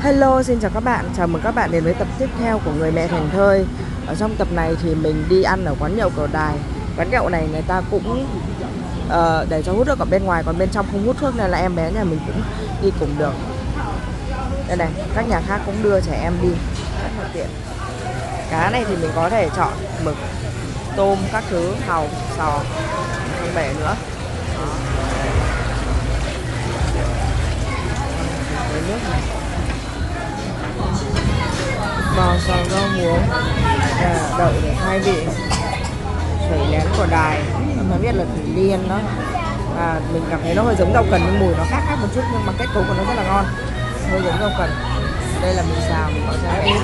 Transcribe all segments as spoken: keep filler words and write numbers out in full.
Hello, xin chào các bạn, chào mừng các bạn đến với tập tiếp theo của Người Mẹ Thành Thơi. Ở trong tập này thì mình đi ăn ở quán nhậu Cầu Đài. Quán nhậu này người ta cũng uh, để cho hút thuốc ở bên ngoài, còn bên trong không hút thuốc nên là em bé nhà mình cũng đi cùng được. Đây này, các nhà khác cũng đưa trẻ em đi, rất là tiện. Cá này thì mình có thể chọn mực, tôm, các thứ, hàu, sò, không bể nữa. Đó. Cái nước này, bò xào rau muống, à, đậu để khai vị, thủy nén của Đài, mà biết là thủy liên đó. À, mình cảm thấy nó hơi giống rau cần nhưng mùi nó khác khác một chút, nhưng mà kết cấu của nó rất là ngon, hơi giống rau cần. Đây là mình xào, mình bỏ ra ít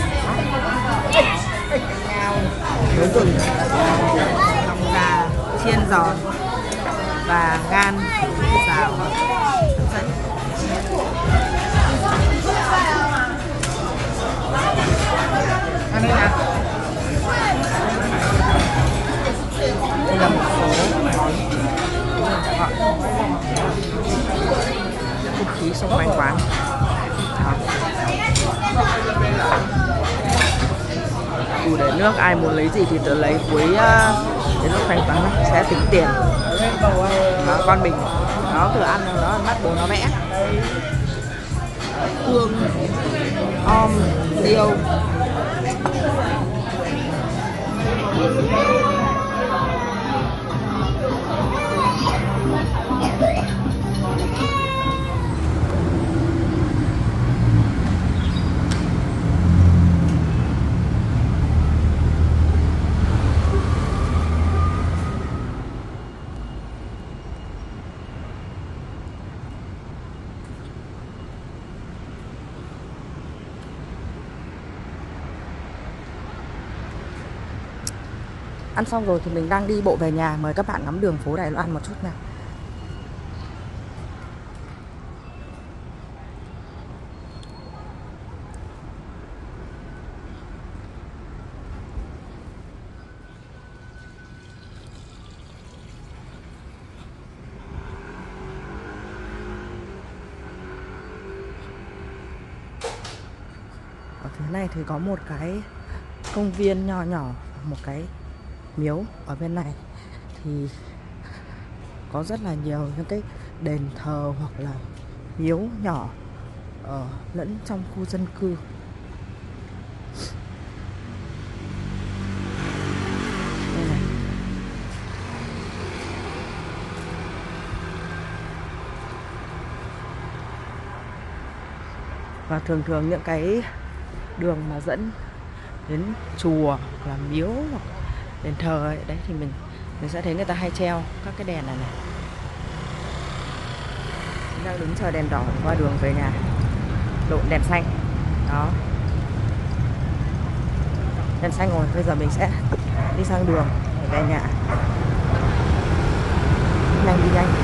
ngao, nấu gừng, lòng gà chiên giòn và gan xào hấp dẫn. Ăn đây nào. Đây là một số món không khí xung quanh quán. Đó. Đủ để nước, ai muốn lấy gì thì tự lấy, cuối uh, đến lúc thanh toán sẽ tính tiền. Đó, con mình nó vừa ăn nó mắt bố nó vẽ hương, om, tiêu. Ăn xong rồi thì mình đang đi bộ về nhà. Mời các bạn ngắm đường phố Đài Loan một chút nào. Ở phía này thì có một cái công viên nho nhỏ, một cái miếu ở bên này thì có rất là nhiều những cái đền thờ hoặc là miếu nhỏ ở lẫn trong khu dân cư. Đây này. Và thường thường những cái đường mà dẫn đến chùa hoặc là miếu hoặc đền thờ ấy, đấy thì mình mình sẽ thấy người ta hay treo các cái đèn này này. Mình đang đứng chờ đèn đỏ qua đường về nhà, lộn đèn xanh đó, đèn xanh rồi. Bây giờ mình sẽ đi sang đường để về nhà, nhanh đi nhanh.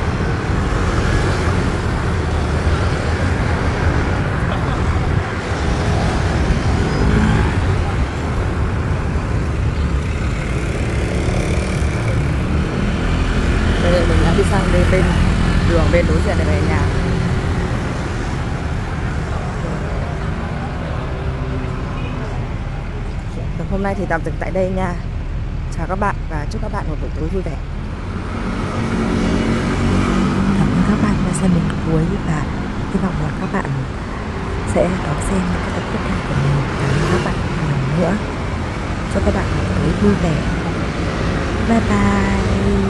Đi sang bên, bên đường bên đối diện để về nhà. Tập hôm nay thì tạm dừng tại đây nha. Chào các bạn và chúc các bạn một buổi tối vui vẻ. Cảm ơn các bạn đã xem đến cuối và hy vọng là các bạn sẽ đón xem những cái tập tiếp theo của mình. Cảm ơn các bạn một lần nữa. Chúc các bạn một buổi tối vui vẻ. Bye bye.